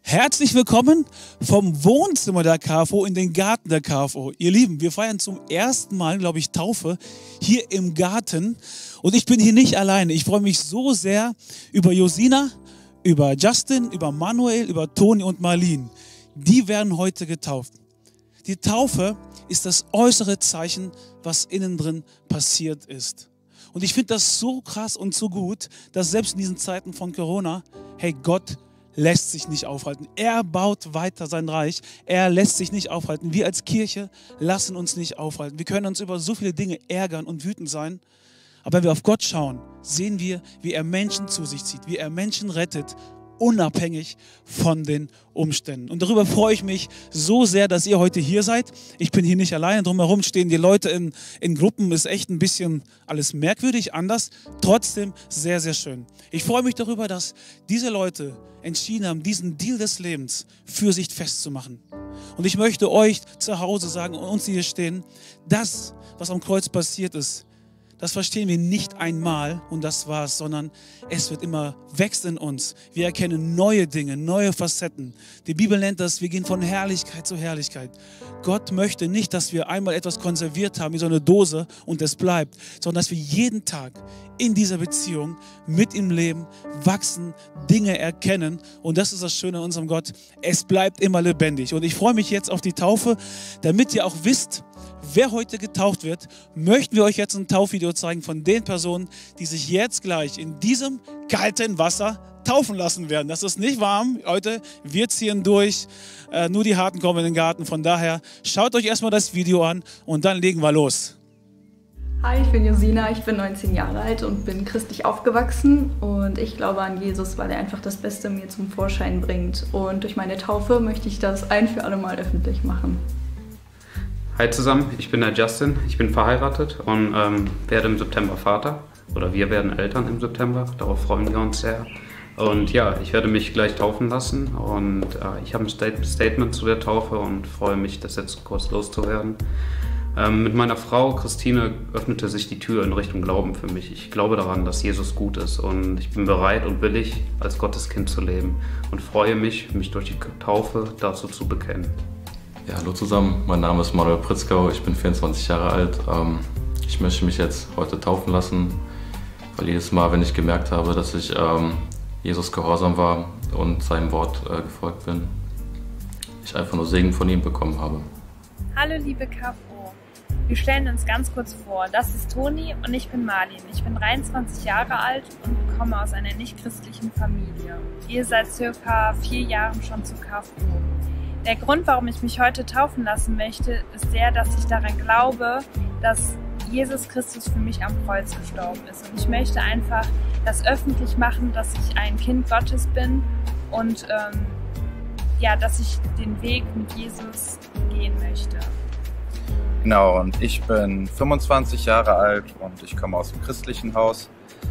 Herzlich willkommen vom Wohnzimmer der KFO in den Garten der KFO. Ihr Lieben, wir feiern zum ersten Mal, glaube ich, Taufe hier im Garten. Und ich bin hier nicht alleine. Ich freue mich so sehr über Josina, über Justin, über Manuel, über Toni und Marlene. Die werden heute getauft. Die Taufe ist das äußere Zeichen, was innen drin passiert ist. Und ich finde das so krass und so gut, dass selbst in diesen Zeiten von Corona, hey, Gott lässt sich nicht aufhalten. Er baut weiter sein Reich. Er lässt sich nicht aufhalten. Wir als Kirche lassen uns nicht aufhalten. Wir können uns über so viele Dinge ärgern und wütend sein. Aber wenn wir auf Gott schauen, sehen wir, wie er Menschen zu sich zieht, wie er Menschen rettet, unabhängig von den Umständen. Und darüber freue ich mich so sehr, dass ihr heute hier seid. Ich bin hier nicht alleine, drumherum stehen die Leute in Gruppen, ist echt ein bisschen alles merkwürdig, anders, trotzdem sehr, sehr schön. Ich freue mich darüber, dass diese Leute entschieden haben, diesen Deal des Lebens für sich festzumachen. Und ich möchte euch zu Hause sagen und uns, die hier stehen, das, was am Kreuz passiert ist, das verstehen wir nicht einmal und das war's, sondern es wird immer wächst in uns. Wir erkennen neue Dinge, neue Facetten. Die Bibel nennt das, wir gehen von Herrlichkeit zu Herrlichkeit. Gott möchte nicht, dass wir einmal etwas konserviert haben, wie so eine Dose und es bleibt, sondern dass wir jeden Tag in dieser Beziehung mit ihm leben, wachsen, Dinge erkennen. Und das ist das Schöne an unserem Gott. Es bleibt immer lebendig. Und ich freue mich jetzt auf die Taufe, damit ihr auch wisst, wer heute getauft wird, möchten wir euch jetzt ein Taufvideo zeigen von den Personen, die sich jetzt gleich in diesem kalten Wasser taufen lassen werden. Das ist nicht warm. Heute wir ziehen durch. Nur die Harten kommen in den Garten. Von daher schaut euch erstmal das Video an und dann legen wir los. Hi, ich bin Josina, ich bin 19 Jahre alt und bin christlich aufgewachsen und ich glaube an Jesus, weil er einfach das Beste in mir zum Vorschein bringt. Und durch meine Taufe möchte ich das ein für alle Mal öffentlich machen. Hi zusammen, ich bin der Justin, ich bin verheiratet und werde im September Vater oder wir werden Eltern im September, darauf freuen wir uns sehr. Und ja, ich werde mich gleich taufen lassen und ich habe ein Statement zu der Taufe und freue mich, das jetzt kurz loszuwerden. Mit meiner Frau Christine öffnete sich die Tür in Richtung Glauben für mich. Ich glaube daran, dass Jesus gut ist und ich bin bereit und willig, als Gottes Kind zu leben und freue mich, mich durch die Taufe dazu zu bekennen. Ja, hallo zusammen, mein Name ist Manuel Pritzkau, ich bin 24 Jahre alt. Ich möchte mich jetzt heute taufen lassen, weil jedes Mal, wenn ich gemerkt habe, dass ich Jesus gehorsam war und seinem Wort gefolgt bin, ich einfach nur Segen von ihm bekommen habe. Hallo liebe KFO, wir stellen uns ganz kurz vor. Das ist Toni und ich bin Marlene. Ich bin 23 Jahre alt und komme aus einer nicht-christlichen Familie. Ihr seid circa 4 Jahren schon zu KFO. Der Grund, warum ich mich heute taufen lassen möchte, ist der, dass ich daran glaube, dass Jesus Christus für mich am Kreuz gestorben ist. Und ich möchte einfach das öffentlich machen, dass ich ein Kind Gottes bin und ja, dass ich den Weg mit Jesus gehen möchte. Genau, und ich bin 25 Jahre alt und ich komme aus dem christlichen Haus.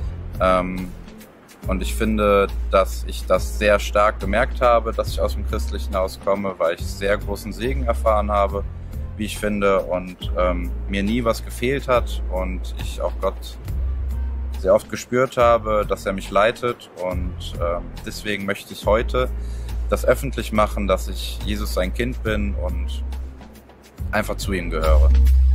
Und ich finde, dass ich das sehr stark gemerkt habe, dass ich aus dem christlichen Haus komme, weil ich sehr großen Segen erfahren habe, wie ich finde, und mir nie was gefehlt hat und ich auch Gott sehr oft gespürt habe, dass er mich leitet. Und deswegen möchte ich heute das öffentlich machen, dass ich Jesus sein Kind bin und einfach zu ihm gehöre.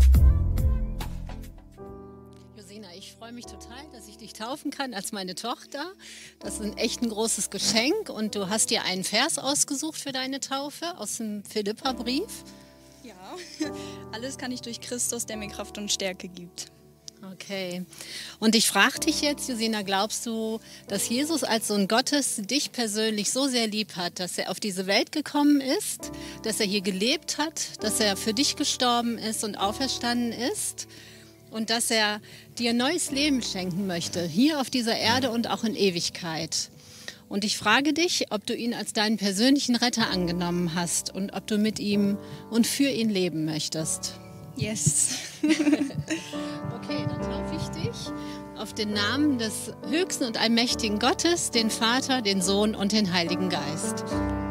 Ich freue mich total, dass ich dich taufen kann als meine Tochter. Das ist echt ein großes Geschenk und du hast dir einen Vers ausgesucht für deine Taufe aus dem Philipperbrief. Ja, alles kann ich durch Christus, der mir Kraft und Stärke gibt. Okay. Und ich frage dich jetzt, Josina, glaubst du, dass Jesus als Sohn Gottes dich persönlich so sehr lieb hat, dass er auf diese Welt gekommen ist, dass er hier gelebt hat, dass er für dich gestorben ist und auferstanden ist? Und dass er dir neues Leben schenken möchte, hier auf dieser Erde und auch in Ewigkeit. Und ich frage dich, ob du ihn als deinen persönlichen Retter angenommen hast und ob du mit ihm und für ihn leben möchtest. Yes. Okay, dann taufe ich dich auf den Namen des höchsten und allmächtigen Gottes, den Vater, den Sohn und den Heiligen Geist.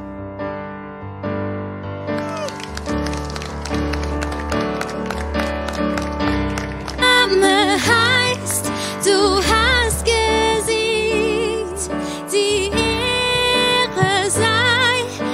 Heißt, du hast gesiegt, die Ehre sei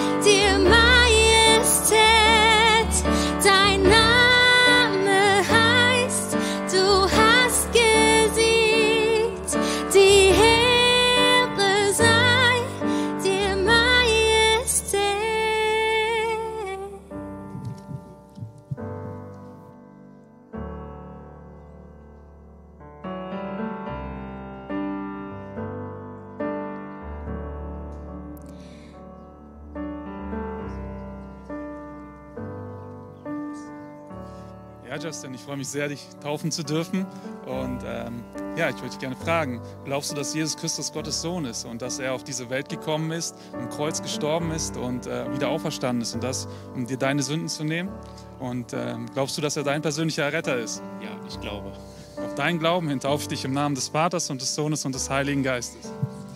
Ja, Justin, ich freue mich sehr, dich taufen zu dürfen. Und ja, ich würde dich gerne fragen, glaubst du, dass Jesus Christus Gottes Sohn ist und dass er auf diese Welt gekommen ist, am Kreuz gestorben ist und wieder auferstanden ist und das, um dir deine Sünden zu nehmen? Und glaubst du, dass er dein persönlicher Retter ist? Ja, ich glaube. Auf deinen Glauben hin taufe ich dich im Namen des Vaters und des Sohnes und des Heiligen Geistes.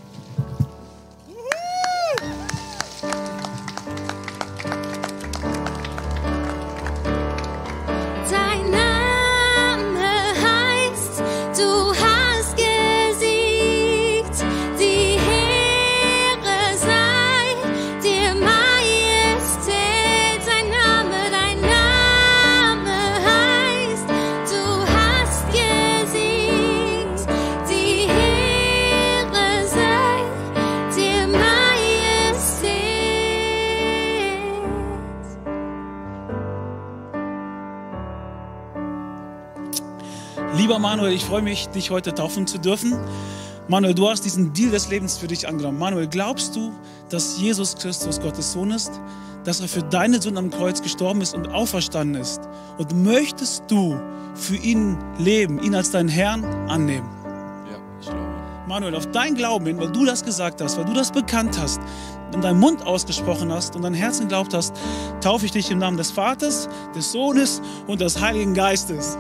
Lieber Manuel, ich freue mich, dich heute taufen zu dürfen. Manuel, du hast diesen Deal des Lebens für dich angenommen. Manuel, glaubst du, dass Jesus Christus Gottes Sohn ist, dass er für deine Sünden am Kreuz gestorben ist und auferstanden ist? Und möchtest du für ihn leben, ihn als deinen Herrn annehmen? Ja, ich glaube. Manuel, auf dein Glauben hin, weil du das gesagt hast, weil du das bekannt hast, in deinem Mund ausgesprochen hast und dein Herzen geglaubt hast, taufe ich dich im Namen des Vaters, des Sohnes und des Heiligen Geistes.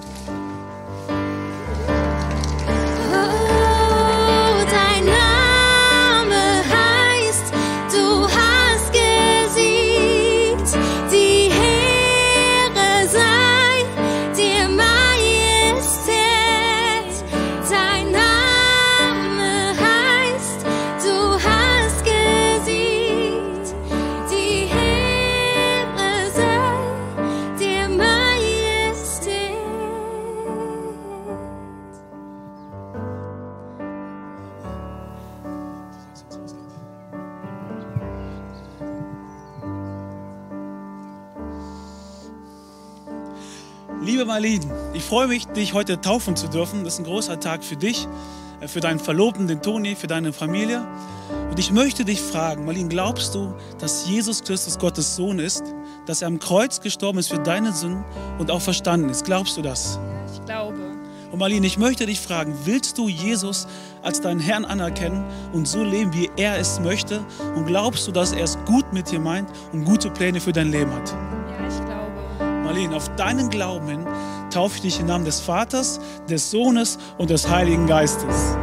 Liebe Marlene, ich freue mich, dich heute taufen zu dürfen. Das ist ein großer Tag für dich, für deinen Verlobten, den Toni, für deine Familie. Und ich möchte dich fragen, Marlene, glaubst du, dass Jesus Christus Gottes Sohn ist, dass er am Kreuz gestorben ist für deine Sünden und auch verstanden ist? Glaubst du das? Ja, ich glaube. Und Marlene, ich möchte dich fragen, willst du Jesus als deinen Herrn anerkennen und so leben, wie er es möchte? Und glaubst du, dass er es gut mit dir meint und gute Pläne für dein Leben hat? Ja, ich glaube. Marlene, auf deinen Glauben hin taufe ich dich im Namen des Vaters, des Sohnes und des Heiligen Geistes.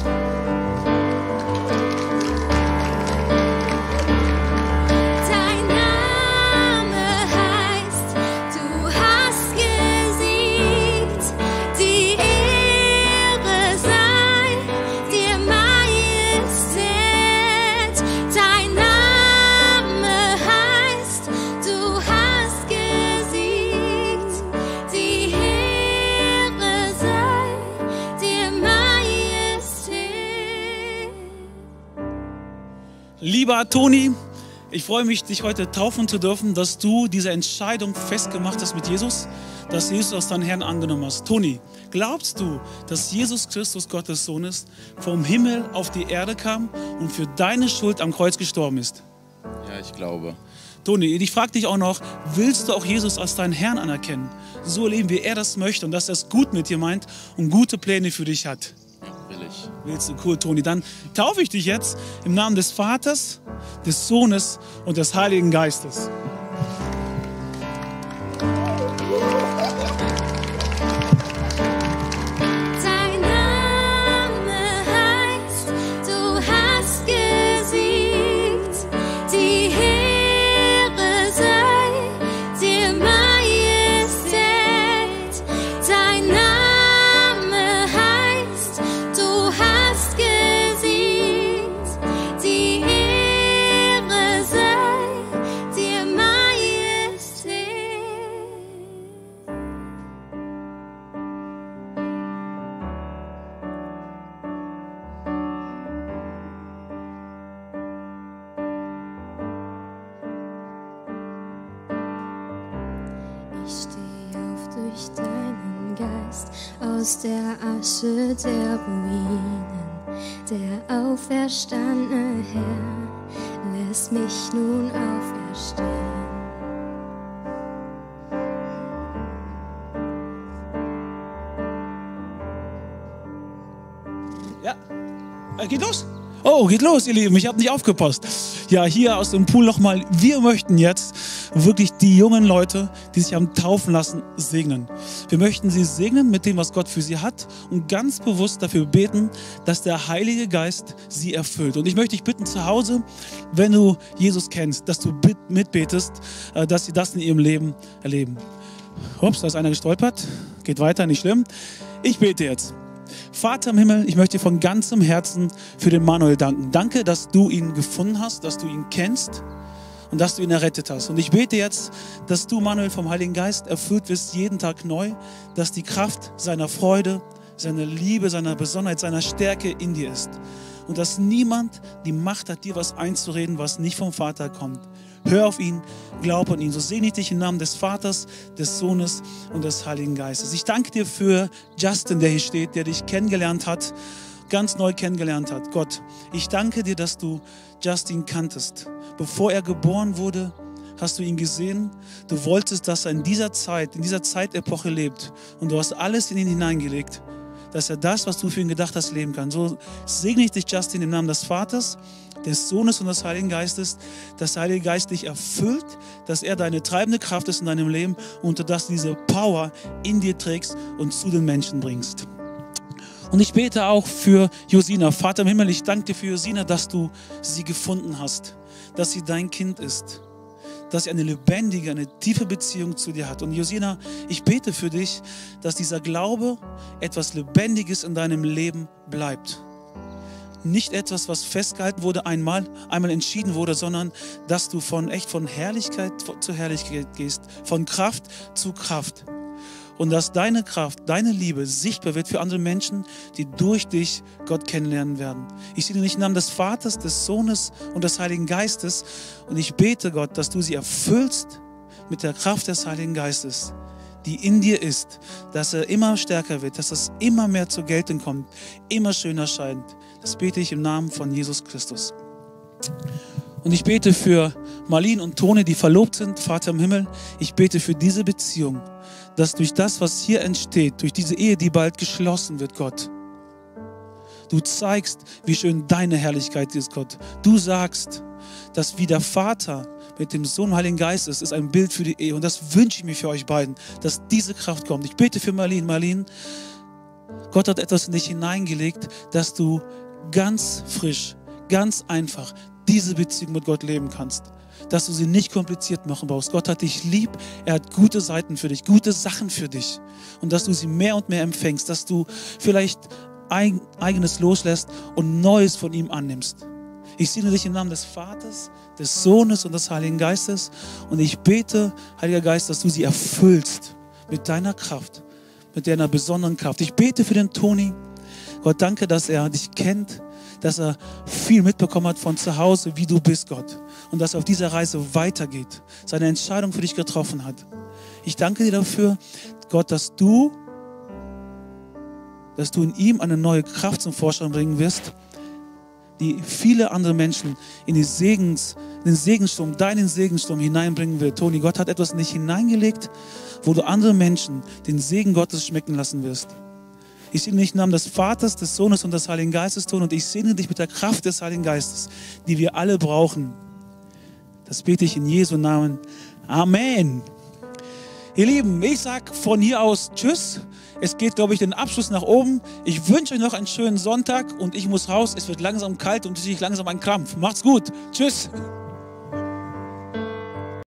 Lieber Toni, ich freue mich, dich heute taufen zu dürfen, dass du diese Entscheidung festgemacht hast mit Jesus, dass Jesus als deinen Herrn angenommen hast. Toni, glaubst du, dass Jesus Christus Gottes Sohn ist, vom Himmel auf die Erde kam und für deine Schuld am Kreuz gestorben ist? Ja, ich glaube. Toni, ich frage dich auch noch, willst du auch Jesus als deinen Herrn anerkennen? So leben, wie er das möchte und dass er es gut mit dir meint und gute Pläne für dich hat. Will ich. Willst du? Cool, Toni. Dann taufe ich dich jetzt im Namen des Vaters, des Sohnes und des Heiligen Geistes. Aus der Asche der Ruinen, der auferstandene Herr lässt mich nun auferstehen. Geht los? Oh, geht los, ihr Lieben. Ich habe nicht aufgepasst. Ja, hier aus dem Pool nochmal. Wir möchten jetzt wirklich die jungen Leute, die sich haben taufen lassen, segnen. Wir möchten sie segnen mit dem, was Gott für sie hat und ganz bewusst dafür beten, dass der Heilige Geist sie erfüllt. Und ich möchte dich bitten, zu Hause, wenn du Jesus kennst, dass du mitbetest, dass sie das in ihrem Leben erleben. Ups, da ist einer gestolpert. Geht weiter, nicht schlimm. Ich bete jetzt. Vater im Himmel, ich möchte dir von ganzem Herzen für den Manuel danken. Danke, dass du ihn gefunden hast, dass du ihn kennst und dass du ihn errettet hast. Und ich bete jetzt, dass du, Manuel, vom Heiligen Geist erfüllt wirst, jeden Tag neu, dass die Kraft seiner Freude, seiner Liebe, seiner Besonnenheit, seiner Stärke in dir ist. Und dass niemand die Macht hat, dir was einzureden, was nicht vom Vater kommt. Hör auf ihn, glaub an ihn. So segne ich dich im Namen des Vaters, des Sohnes und des Heiligen Geistes. Ich danke dir für Justin, der hier steht, der dich kennengelernt hat, ganz neu kennengelernt hat. Gott, ich danke dir, dass du Justin kanntest. Bevor er geboren wurde, hast du ihn gesehen. Du wolltest, dass er in dieser Zeitepoche lebt. Und du hast alles in ihn hineingelegt, dass er das, was du für ihn gedacht hast, leben kann. So segne ich dich, Justin, im Namen des Vaters, des Sohnes und des Heiligen Geistes, dass der Heilige Geist dich erfüllt, dass er deine treibende Kraft ist in deinem Leben und dass du diese Power in dir trägst und zu den Menschen bringst. Und ich bete auch für Josina. Vater im Himmel, ich danke dir für Josina, dass du sie gefunden hast, dass sie dein Kind ist, dass sie eine lebendige, eine tiefe Beziehung zu dir hat. Und Josina, ich bete für dich, dass dieser Glaube etwas Lebendiges in deinem Leben bleibt. Nicht etwas, was festgehalten wurde, einmal entschieden wurde, sondern dass du von Herrlichkeit zu Herrlichkeit gehst, von Kraft zu Kraft. Und dass deine Kraft, deine Liebe sichtbar wird für andere Menschen, die durch dich Gott kennenlernen werden. Ich sehe dich im Namen des Vaters, des Sohnes und des Heiligen Geistes. Und ich bete, Gott, dass du sie erfüllst mit der Kraft des Heiligen Geistes, die in dir ist, dass er immer stärker wird, dass es immer mehr zur Geltung kommt, immer schöner scheint. Das bete ich im Namen von Jesus Christus. Und ich bete für Marlene und Toni, die verlobt sind, Vater im Himmel. Ich bete für diese Beziehung, dass durch das, was hier entsteht, durch diese Ehe, die bald geschlossen wird, Gott, du zeigst, wie schön deine Herrlichkeit ist, Gott. Du sagst, dass wie der Vater mit dem Sohn und Heiligen Geist ist ein Bild für die Ehe. Und das wünsche ich mir für euch beiden, dass diese Kraft kommt. Ich bete für Marlene. Marlene, Gott hat etwas in dich hineingelegt, dass du ganz frisch, ganz einfach diese Beziehung mit Gott leben kannst. Dass du sie nicht kompliziert machen brauchst. Gott hat dich lieb, er hat gute Seiten für dich, gute Sachen für dich. Und dass du sie mehr und mehr empfängst, dass du vielleicht Eigenes loslässt und Neues von ihm annimmst. Ich segne dich im Namen des Vaters, des Sohnes und des Heiligen Geistes. Und ich bete, Heiliger Geist, dass du sie erfüllst mit deiner Kraft, mit deiner besonderen Kraft. Ich bete für den Toni. Gott, danke, dass er dich kennt, dass er viel mitbekommen hat von zu Hause, wie du bist, Gott. Und dass er auf dieser Reise weitergeht, seine Entscheidung für dich getroffen hat. Ich danke dir dafür, Gott, dass du in ihm eine neue Kraft zum Vorschein bringen wirst, die viele andere Menschen in den Segenssturm, deinen Segenssturm hineinbringen wird. Toni, Gott hat etwas in dich hineingelegt, wo du andere Menschen den Segen Gottes schmecken lassen wirst. Ich segne dich im Namen des Vaters, des Sohnes und des Heiligen Geistes tun und ich segne dich mit der Kraft des Heiligen Geistes, die wir alle brauchen. Das bete ich in Jesu Namen. Amen. Ihr Lieben, ich sage von hier aus Tschüss. Es geht, glaube ich, den Abschluss nach oben. Ich wünsche euch noch einen schönen Sonntag und ich muss raus. Es wird langsam kalt und ich kriege langsam einen Krampf. Macht's gut. Tschüss.